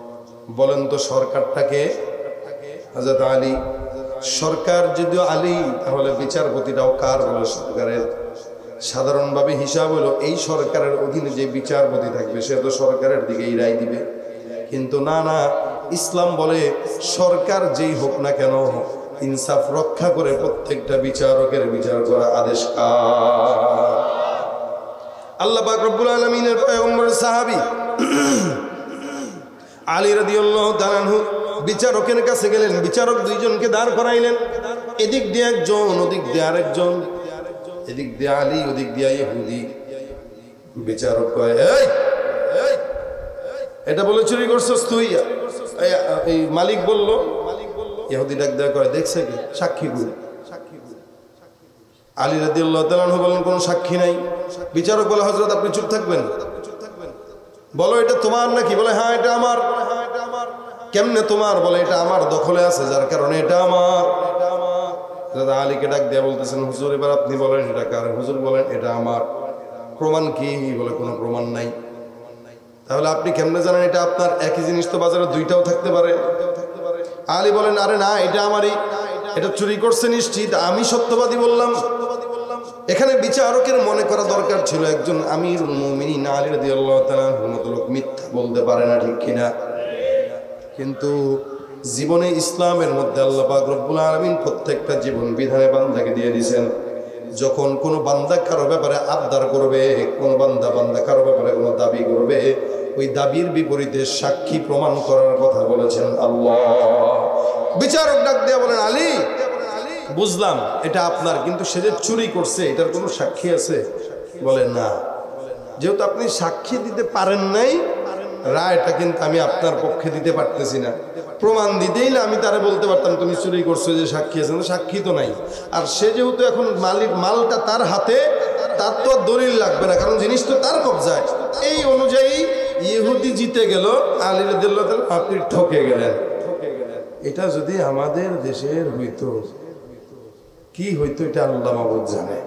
বলেন তো সরকারটাকে? হযরত আলী। সরকার যদি আলী, তাহলে বিচারপতিটাও কার? বলে সরকারের। সাধারণভাবে হিসাব হলো এই সরকারের অধীনে যে বিচারপতি থাকবে সে তো সরকারের দিকেই রায় দিবে, কিন্তু না না, ইসলাম বলে সরকার যেই হোক না কেন ইনসাফ রক্ষা করে প্রত্যেকটা বিচারকের বিচার করা আদেশ কার? আল্লাহ পাক রব্বুল আলামিনের পয়গম্বরের সাহাবী আলী রাদিয়াল্লাহু তাআলা আনহু বিচারকের কাছে গেলেন। বিচারক দুইজনকে দাঁড় করাইলেন, এদিক দিয়ে একজন, ওদিক দিয়ে আরেকজন। এদিক দিয়ে আলী, ওদিক দিয়ে ইহুদি। বিচারক কয়, এই এটা বলে চুরি করছস তুই? এই মালিক বলল। ইহুদি ডাক দেয়া কয়, দেখছে কি? সাক্ষীগুলো। আলী রাদিয়াল্লাহু তাআলা আনহু বললেন, কোনো সাক্ষী নাই। বিচারক বলে, হযরত আপনি চুপ থাকবেন, বলো এটা তোমার নাকি? বলে হ্যাঁ এটা আমার। কেমনে তোমার? বলে এটা আমার দখলে আছে, যার কারণে এটা আমার। আলীকে ডাক দিয়া বলতেছেন, হুজুর এবার আপনি বলেন এটা কার? হুজুর বলেন এটা আমার। প্রমাণ কি? বলে কোনো প্রমাণ নাই। তাহলে আপনি কেমনে জানেন এটা আপনার? একই জিনিস তো বাজারে দুইটাও থাকতে পারে। আলী বলেন, আরে না, এটা আমারই, এটা চুরি করছে নিশ্চিত, আমি সত্যবাদী বললাম। এখানে বিচারকের মনে করা দরকার ছিল একজন আমিরুল মুমিনিন আলী রাদিয়াল্লাহু তাআলা আনহুর মতো লোক মিথ্যা বলতে পারে না, ঠিক কিনা? কিন্তু জীবনে ইসলামের মধ্যে আল্লাহ পাক রব্বুল আলামিন প্রত্যেকটা জীবন বিধানে বান্দাকে দিয়ে দিয়েছেন। যখন কোন বান্দা কারো ব্যাপারে আবদার করবে, কোন বান্দা বান্দা কারো ব্যাপারে কোনো দাবি করবে, ওই দাবির বিপরীতে সাক্ষী প্রমাণ করার কথা বলেছেন আল্লাহ। বিচারক ডাক দেয়া বলেন, আলী বুঝলাম এটা আপনার, কিন্তু সে যে চুরি করছে এটার কোনো সাক্ষী আছে? বলে না। যেহেতু আপনি সাক্ষী দিতে পারেন নাই, রায়টা কিন্তু আমি আপনার পক্ষে দিতে পারতেছি না। প্রমাণ দিতেই না আমি তারা বলতে পারতাম তুমি চুরি করছো, যে সাক্ষী আছে, সাক্ষী তো নাই। আর সে যেহেতু এখন মালিক, মালটা তার হাতে, তার তো আর দলিল লাগবে না, কারণ জিনিস তো তার কবজায়। এই অনুযায়ী ইহুদি জিতে গেল, আলী রাদিয়াল্লাহু তাআলা আপনি ঠকে গেলেন। এটা যদি আমাদের দেশের হইতো, কি হইতো এটা আল্লাহ মাবুদ জানে।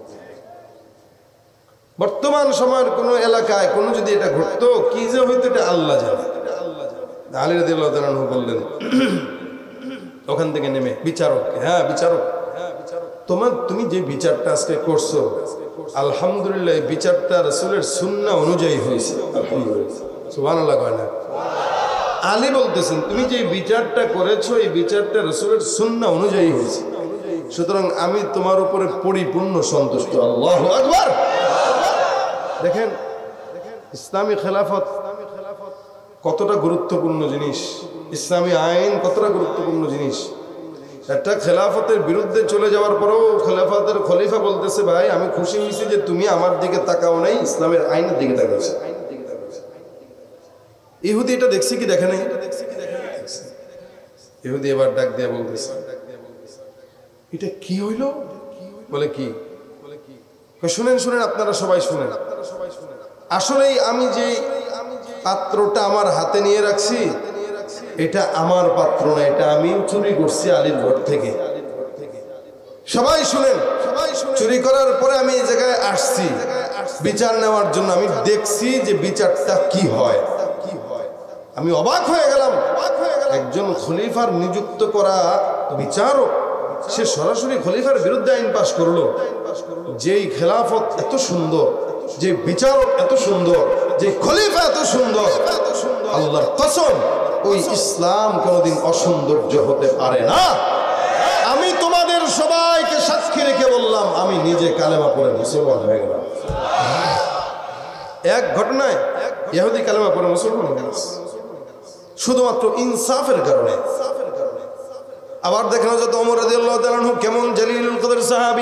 বর্তমান সময়ের কোন এলাকায় কোন যদি এটা ঘটতো, কি যে হইতো এটা আল্লাহ জানে। আলী রাদিয়াল্লাহু তাআলা বললেন ওখান থেকে নেমে বিচারককে, হ্যাঁ বিচারক, তোমার তুমি যে বিচারটা আজকে করছো আলহামদুলিল্লাহ, এই বিচারটা রাসূলের সুন্নাহ অনুযায়ী হয়েছে। আলহামদুলিল্লাহ, সুবহানাল্লাহ কয় না? আলী বলতেছেন তুমি যে বিচারটা করেছো এই বিচারটা রাসূলের সুন্নাহ অনুযায়ী হয়েছে, সুতরাং আমি তোমার উপরে পরিপূর্ণ সন্তুষ্ট। আল্লাহু আকবার। দেখেন ইসলামী খেলাফত কতটা গুরুত্বপূর্ণ জিনিস, ইসলামী আইন কতটা গুরুত্বপূর্ণ জিনিস। একটা খেলাফতের বিরুদ্ধে চলে যাওয়ার পরেও খেলাফতের খলিফা বলতেছে, ভাই আমি খুশি হয়েছি যে তুমি আমার দিকে তাকাও নাই, ইসলামের আইনের দিকে তাকাচ্ছ। ইহুদি এটা দেখছি কি দেখে নাই? ইহুদি এবার ডাক দিয়ে বলতেছে, এটা কি হইল? বলে কি? শুনেন শুনেন আপনারা সবাই শুনেন। আসলেই আমি যে পাত্রটা আমার হাতে নিয়ে রাখছি এটা আমার পাত্র না, এটা আমি চুরি করছি আলীর ঘর থেকে। সবাই শুনেন। চুরি করার পরে আমি এই জায়গায় আসছি বিচার নেওয়ার জন্য। আমি দেখছি যে বিচারটা কি হয়। আমি অবাক হয়ে গেলাম, একজন খলিফার নিযুক্ত করা বিচারক সে সরাসরি খলিফার বিরুদ্ধে আইন পাশ করলো। যেই খেলাফত এত সুন্দর, যে বিচারক এত সুন্দর, যে খলিফা এত সুন্দর, আল্লাহর কসম ওই ইসলাম কোনোদিন অসৌন্দর্য হতে পারে না। আমি তোমাদের সবাইকে সাক্ষী রেখে বললাম, আমি নিজে কালেমা পড়ে মুসলমান হয়ে গেলাম। এক ঘটনায় ইহুদি কালেমা পড়ে মুসলমান হয়ে গেল শুধুমাত্র ইনসাফের কারণে। আবার দেখেন হযরত ওমর রাদিয়াল্লাহু তাআলা আনহু কেমন জলিলুল কদর সাহাবী,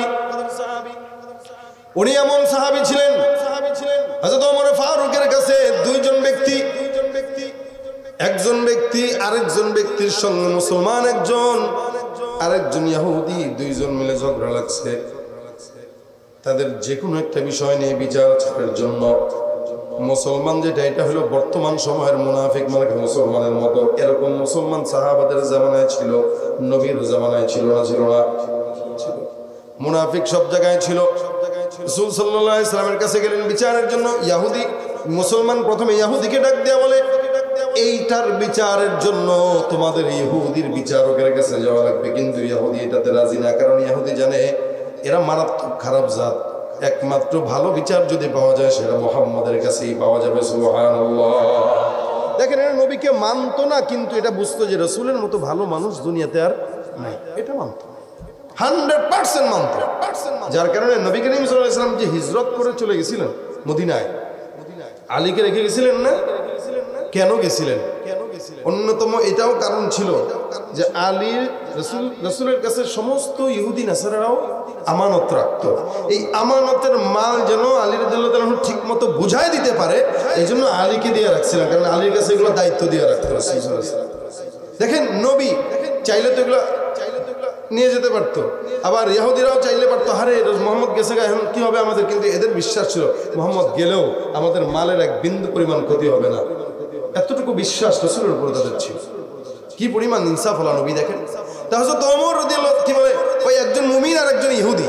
উনি এমন সাহাবী ছিলেন। হযরত ওমর ফারুকের কাছে দুইজন ব্যক্তি, একজন ব্যক্তি আরেকজন ব্যক্তির সঙ্গে মুসলমান একজন আরেকজন ইহুদি, দুইজন মিলে ঝগড়া লাগছে। তাদের যে কোনো একটা বিষয় নিয়ে বিচার আচারের জন্য মুসলমান যেটা, এটা হলো বর্তমান সময়ের মুনাফিক মানে মুসলমানের মতো। এরকম মুসলমান সাহাবাদের জামানায় ছিল, নবীর জামানায় ছিল না? ছিল না? মুনাফিক সব জায়গায় ছিল। রাসূল সাল্লাল্লাহু আলাইহি ওয়াসাল্লামের কাছে গেলেন বিচারের জন্য। ইহুদি মুসলমান প্রথমে ইহুদিকে ডাক দেয়া বলে, এইটার বিচারের জন্য তোমাদের ইহুদির বিচারকের কাছে যাওয়া লাগবে, কিন্তু ইহুদি এটাতে রাজি না। কারণ ইহুদি জানে এরা মারাত্মক খারাপ জাত, একমাত্র ভালো বিচার যদি পাওয়া যায় সেটা মুহাম্মাদের কাছেই পাওয়া যাবে। সুবহানাল্লাহ। দেখেন, এরা নবীকে মানতো না, কিন্তু এটা বুঝতো যে রাসূলের মতো ভালো মানুষ দুনিয়াতে আর নাই, এটা মানতো, হান্ড্রেড পার্সেন্ট মানতো। যার কারণে নবী করিম সাল্লাল্লাহু আলাইহি ওয়াসাল্লাম যে হিজরত করে চলে গেছিলেন মদিনায়, আলীকে রেখে গেছিলেন না? কেন গেছিলেন? অন্যতম এটাও কারণ ছিল যে আলীর রাসূল রাসূলের কাছে সমস্ত ইহুদি নাসারারাও আমানত রাখত। এই আমানতের মাল যেন আলী রাদিয়াল্লাহু তাআলা ঠিক মতো বুঝাই দিতে পারে, এই জন্য আলীকে দিয়ে রাখছিলেন, কারণ আলীর কাছে এগুলো দায়িত্ব দিয়ে রাখতো রাসূল সাল্লাল্লাহু আলাইহি ওয়াসাল্লাম। দেখেন, নবী চাইলে তো এগুলো নিয়ে যেতে পারতো, আবার ইহুদিরাও চাইলে পারতো, হারে মোহাম্মদ গেছে গা, এখন কি হবে আমাদের? কিন্তু এদের বিশ্বাস ছিল মোহাম্মদ গেলেও আমাদের মালের এক বিন্দু পরিমাণ ক্ষতি হবে না, এতটুকু বিশ্বাস রাসূলের উপর তাদের ছিল। কি পরিমাণ ইনসাফ হলো নবী দেখেন। তা হযরত ওমর রাদিয়াল্লাহু কি বলে, ওই একজন মুমিন আর একজন ইহুদি,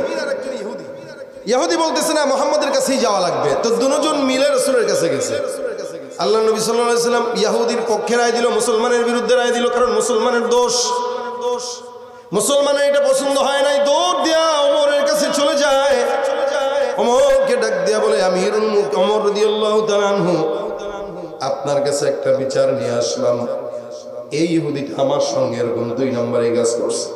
ইহুদি বলতেছে না মুহাম্মাদের কাছেই যাওয়া লাগবে, তো দুজন মিলে রাসূলের কাছে গেছে। আল্লাহ নবী সাল্লাল্লাহু আলাইহি ওয়াসাল্লাম ইহুদির পক্ষে রায় দিল, মুসলমানের বিরুদ্ধে রায় দিল, কারণ মুসলমানের দোষ, মুসলমানের এটা পছন্দ হয় নাই। দৌড় দিয়া ওমরের কাছে চলে যায়, ওমরকে ডাক দিয়া বলে, আমিরুল মুমিনিন ওমর রাদিয়াল্লাহু তাআলা আনহু, আপনার কাছে একটা বিচার নিয়ে আসলাম। এই ইহুদিটা আমার সঙ্গে এরকম দুই নম্বরে কাজ করছে।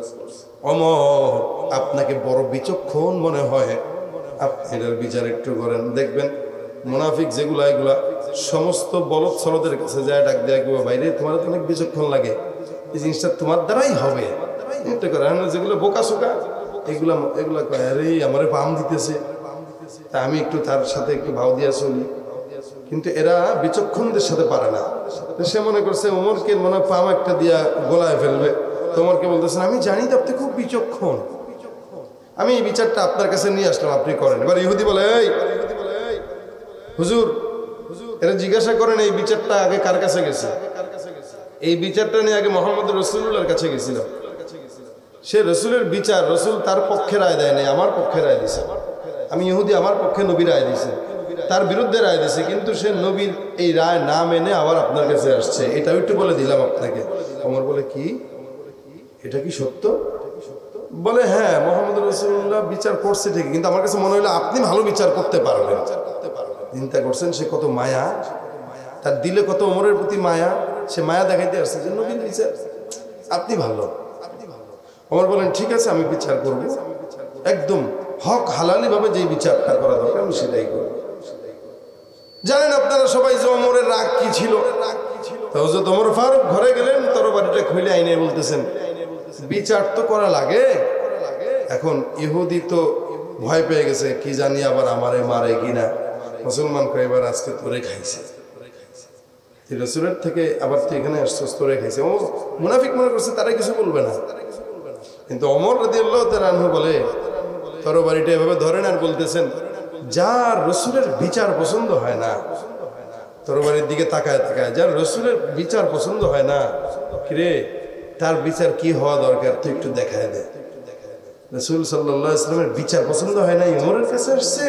ওমর, আপনাকে বড় বিচক্ষণ মনে হয়, আপনি এটার বিচার একটু করেন। দেখবেন মুনাফিক যেগুলা, এগুলা সমস্ত বলদ ছলদের কাছে যায় ডাক দেয়া, কেউ বাইরে তোমার তো অনেক বিচক্ষণ লাগে, এই জিনিসটা তোমার দ্বারাই হবে, এটা করে। যেগুলো বোকা শোকা এগুলা এগুলা কয়, আরে আমারে পাম দিতেছে, তা আমি একটু তার সাথে একটু ভাও দিয়া চলি। কিন্তু এরা বিচক্ষণদের সাথে পারে না। সে মনে করছে ওমরকে মনে পাম একটা দিয়া গোলায় ফেলবে, তোমারকে বলতেছেন আমি জানি তো আপনি খুব বিচক্ষণ, আমি এই বিচারটা আপনার কাছে নিয়ে আসলাম, আপনি করেন। এবার ইহুদি বলে, এই হুজুর, এরা জিজ্ঞাসা করেন এই বিচারটা আগে কার কাছে গেছে? এই বিচারটা নিয়ে আগে মুহাম্মদ রাসূলুল্লাহর কাছে গেছিলাম। সে রসুলের বিচার, রসুল তার পক্ষে রায় দেয় নাই, আমার পক্ষে রায় দিছে। আমি ইহুদি, আমার পক্ষে নবী রায় দিছে, তার বিরুদ্ধে রায় দিছে, কিন্তু সে নবীর এই রায় না মেনে আবার আপনার কাছে আসছে, এটাও একটু বলে দিলাম আপনাকে। ওমর বলে, কি এটা কি সত্য? বলে, হ্যাঁ, মুহাম্মদ রাসূলুল্লাহ বিচার করছে ঠিক, কিন্তু আমার কাছে মনে হলো আপনি ভালো বিচার করতে পারবেন। চিন্তা করছেন সে কত মায়া, তার দিলে কত ওমরের প্রতি মায়া, সে মায়া দেখাইতে আসছে যে নবীর বিচার আপনি ভালো। ওমর বলেন, ঠিক আছে, আমি বিচার করব, একদম হক হালালি ভাবে যে বিচারটা করা দরকার আমি সেটাই করব। জানেন আপনারা সবাই যে ওমরের রাগ কি ছিল? তো হযরত ওমর ফারুক ঘরে গেলেন, তরবারিটা খুলে আইনে বলতেছেন, বিচার তো করা লাগে। এখন ইহুদি তো ভয় পেয়ে গেছে, কি জানি আবার আমারে মারে কিনা। মুসলমান কয়, এবার আজকে তোরে খাইছে, রাসূলের থেকে আবার তুই এখানে আসছিস, তোরে খাইছে। ও মুনাফিক মনে করছে তারা কিছু বলবে না, কিন্তু ওমর রাদিয়াল্লাহু তাআলা আনহু বলে, তরবারিটা এভাবে ধরেন আর বলতেছেন, যার রসুলের বিচার পছন্দ হয় না, তরবারির দিকে তাকায় তাকায়, যার রসুলের বিচার পছন্দ হয় না, কিরে তার বিচার কি হওয়া দরকার তুই একটু দেখায় দে। রাসূল সাল্লাল্লাহু আলাইহি ওয়াসাল্লামের বিচার পছন্দ হয় না, ওমরের কাছে আসছে।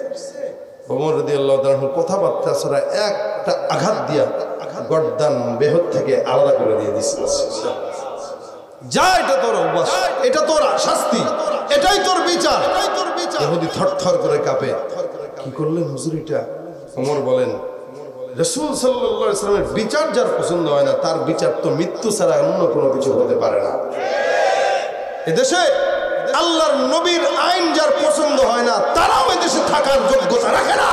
ওমর রাদিয়াল্লাহু তাআলা কথাবার্তা ছাড়া একটা আঘাত দিয়া গর্দান বেহদ থেকে আলাদা করে দিয়ে দিচ্ছে। যা, এটা তোর অভ্যাস, এটা তোর শাস্তি, এটাই তোর বিচার। ইহুদি থরথর করে কাঁপে, কি করলেন হুজুর এটা? ওমর বলেন, রাসূল সাল্লাল্লাহু আলাইহি ওয়াসাল্লামের বিচার যার পছন্দ হয় না, তার বিচার তো মৃত্যু ছাড়া অন্য কোনো কিছু হতে পারে না। এদেশে আল্লাহর নবীর আইন যার পছন্দ হয় না, তারাও এদেশে থাকার যোগ্যতা রাখে না।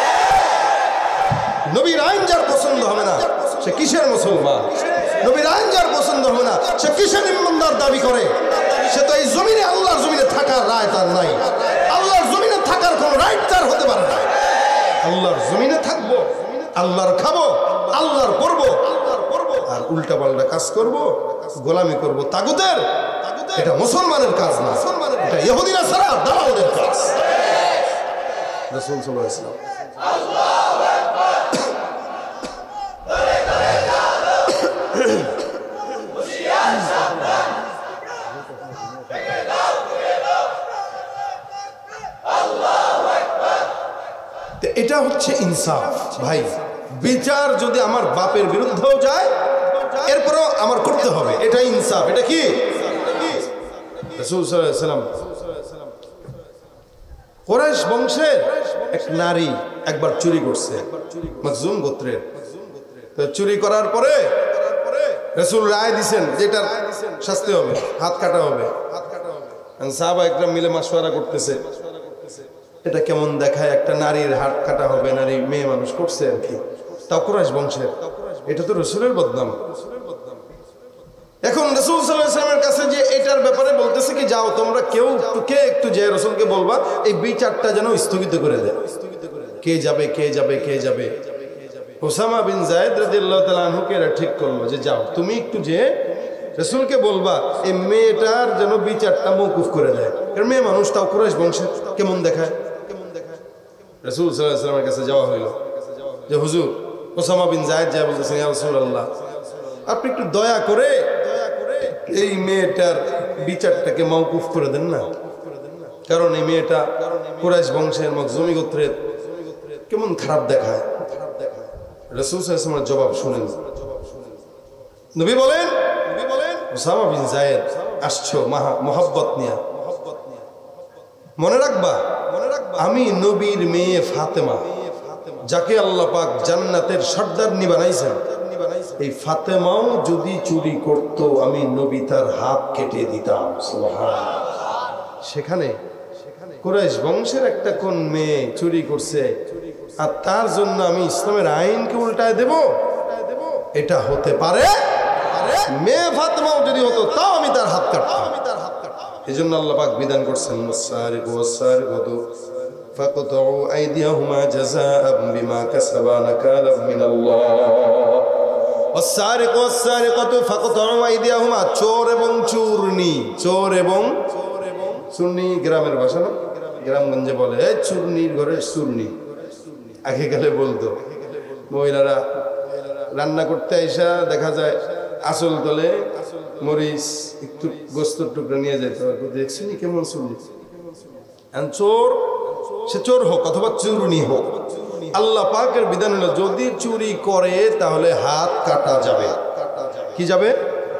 নবীর আইন যার পছন্দ হবে না, সে কিসের মুসলমান? নবীর আইন যার পছন্দ হবে না, সে কিসের ইমানদার দাবি করে? সে তো এই জমিনে, আল্লাহর জমিনে থাকার রায় তার নাই, আল্লাহর জমিনে থাকার কোন রাইট তার হতে পারে না। আল্লাহর জমিনে থাকবো, আল্লাহর খাবো, আল্লাহর করবো, আর উল্টা পাল্টা কাজ করবো, গোলামি করবো তাগুতের, এটা মুসলমানের কাজ না, এটা ইহুদিরা ছাড়া দালালদের কাজ। রাসূল সাল্লাল্লাহু আলাইহি ওয়াসাল্লাম এটা হচ্ছে ইনসাফ। ভাই বিচার যদি আমার বাপের বিরুদ্ধেও যায় এরপরও আমার করতে হবে, এটা ইনসাফ। এটা কি রাসূল সাল্লাল্লাহু আলাইহি ওয়াসাল্লাম কুরাইশ বংশের এক নারী একবার চুরি করছে, মাখজুম গোত্রের। তো চুরি করার পরে রাসূল রায় দিয়েছেন যে এটার শাস্তি হবে, হাত কাটা হবে। সাহাবা একরাম মিলে মাশওয়ারা করতেছে, এটা কেমন দেখায়, একটা নারীর হাত কাটা হবে, নারী মেয়ে মানুষ করছে আর কি, তাও কুরাইশ বংশের, এটা তো রাসূলের বদনাম। এখন রাসূল সাল্লাল্লাহু আলাইহি ওয়াসাল্লামের কাছে যে এটার ব্যাপারে বলতেছে কি, যাও তোমরা কেউ কে একটু যে রাসূলকে বলবা এই বিচারটা যেন স্থগিত করে দেয়। কে যাবে কে যাবে কে যাবে ওসামা বিন যায়েদ রাদিয়াল্লাহু তাআলা আনহুকে ঠিক করলো যে যাও তুমি একটু যে রাসূলকে বলবা এই মেয়েটার যেন বিচারটা মওকুফ করে দেয়, এর মেয়ে মানুষ, তাও কুরাইশ বংশের, কেমন দেখায়। রাসূল সাল্লাল্লাহু আলাইহি ওয়াসাল্লামের কাছে যাওয়া হইল যে হুজুর, ওসামা বিন যায়েদ যা বলতেছেন, ইয়া রাসূলুল্লাহ আপনি একটু দয়া করে এই মেয়েটার বিচারটাকে মওকুফ করে দেন না, কারণ এই মেয়েটা কুরাইশ বংশের মাখজুমি গোত্রের, কেমন খারাপ দেখায়। রাসূল সাল্লাল্লাহু আলাইহি ওয়াসাল্লামের জবাব শুনেন, নবী বলেন ওসামা বিন যায়েদ আসছো মহব্বত নিয়ে, মনে রাখবা আমি নবীর মেয়ে ফাতেমা, যাকে আল্লাহ পাক জান্নাতের সর্দারনি বানাইছেন, এই ফাতেমাও যদি চুরি করত আমি নবী তার হাত কেটে দিতাম। সুবহানাল্লাহ। সেখানে কুরাইশ বংশের একটা কোন মেয়ে চুরি করছে আর তার জন্য আমি ইসলামের আইনকে উল্টায় দেব, এটা হতে পারে? মেয়ে ফাতেমাও যদি হতো তাও আমি তার হাত কাটতাম। এই জন্য আল্লাহ পাক বিধান করছেন, ওয়াসারিকু ওয়াসারিকাতু ফাকতাউ আইদিয়াহুমা জাযাআন বিমা কাসাবা নাকালাম মিনাল্লাহ। ওয়াসারিকু ওয়াসারিকাতু ফাকতাউ আইদিয়াহুমা, চোর এবং চুরনি, চোর এবং চুরনি গ্রামের ভাষা না, গ্রামগঞ্জে বলে এই চুরনির ঘরের চুরনি। আগে গেলে বলতো মহিলারা রান্না করতে আইসা দেখা যায় আসল তলে মরিচ একটু গোস্তর টুকরা নিয়ে যেত, দেখছি কেমন চুরনি। চোর সে চোর হোক অথবা চুরনি হোক, আল্লাহ পাকের বিধান হলো যদি চুরি করে তাহলে হাত কাটা যাবে। কি যাবে?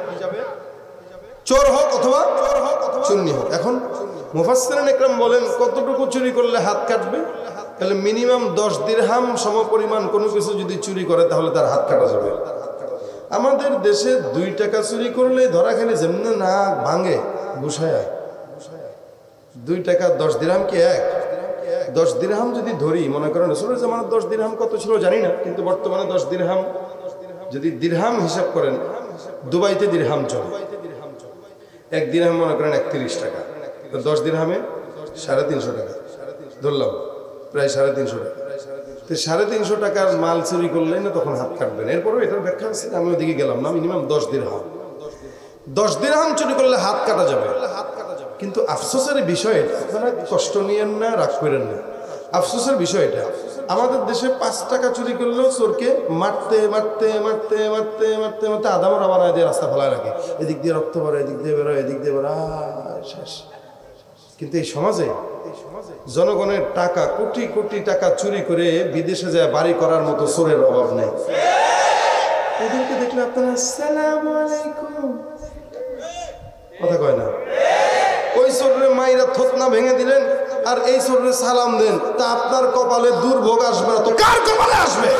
চোর হোক অথবা চুরনি হোক। এখন মুফাসসিরিন ইকরাম বলেন কতটুকু চুরি করলে হাত কাটবে? তাহলে মিনিমাম দশ দিরহাম সমপরিমাণ কোনো কিছু যদি চুরি করে তাহলে তার হাত কাটা যাবে। আমাদের দেশে দুই টাকা চুরি করলে ধরা খেলে যেমনি না ভাঙে গুছায়, দুই টাকা দশ দিরহাম কি এক? দশ দিরহাম যদি ধরি, মনে করেন রাসূলের জামানায় দশ দিরহাম কত ছিল জানি না, কিন্তু বর্তমানে দশ দিরহাম যদি দিরহাম হিসাব করেন, দুবাইতে দিরহাম চলে, এক দিরহাম মনে করেন একত্রিশ টাকা, দশ দিরহামে সাড়ে তিনশো টাকা ধরলাম, প্রায় সাড়ে তিনশো টাকা। তো সাড়ে তিনশো টাকার মাল চুরি করলে না তখন হাত কাটবেন। এরপরেও এটার ব্যাখ্যা আছে, আমি ওদিকে গেলাম না, মিনিমাম দশ দিরহাম, দশ দিরহাম চুরি করলে হাত কাটা যাবে। কিন্তু আফসোসের বিষয়, আপনারা কষ্ট নিয়েন না, রাগ করেন না, আফসোসের বিষয় এটা আমাদের দেশে পাঁচ টাকা চুরি করলেও চোরকে মারতে মারতে মারতে মারতে মারতে মারতে আধা মরা বানায় দিয়ে রাস্তা ফেলায় রাখে, এদিক দিয়ে রক্ত বেরোয়, এদিক দিয়ে বেরোয়, এদিক দিয়ে বেরোয়, শেষ। কিন্তু এই সমাজে জনগণের টাকা, কোটি কোটি টাকা চুরি করে বিদেশে যায় বাড়ি করার মতো চোরের অভাব নেই। এদেরকে দেখলে আপনারা আসসালামু আলাইকুম কথা কয় না। ওই চোরের মাইরা থতনা ভেঙে দিলেন আর এই চোরের সালাম দেন, তা আপনার কপালে দুর্ভোগ আসবে না তো কার কপালে আসবে?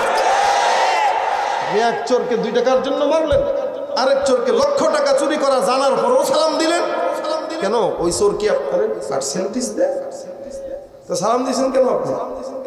এক চোরকে দুই টাকার জন্য মারলেন, আরেক চোরকে লক্ষ টাকা চুরি করা জানার পরও সালাম দিলেন কেন? ওই চোর কি আপনার পার্সেন্টেজ দেয়? তা সালাম দিয়েছেন কেন আপনি?